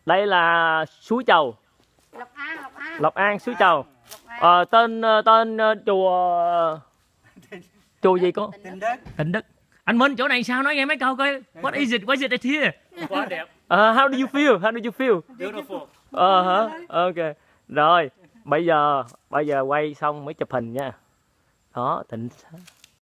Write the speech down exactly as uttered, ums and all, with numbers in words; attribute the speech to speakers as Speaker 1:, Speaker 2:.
Speaker 1: Đây là suối Chầu.
Speaker 2: Lộc An, Lộc An.
Speaker 1: Lộc An, suối Chầu. Ờ, tên tên chùa chùa gì con?
Speaker 3: Tịnh Đức.
Speaker 1: Tịnh Đức.
Speaker 4: Anh Minh, chỗ này sao, nói nghe mấy câu coi. What is it? What is it here?
Speaker 3: Quá đẹp.
Speaker 1: Uh, how do you feel? How do you feel?
Speaker 3: Beautiful.
Speaker 1: Ờ hả? Ok. Rồi, bây giờ bây giờ quay xong mới chụp hình nha. Đó, Thịnh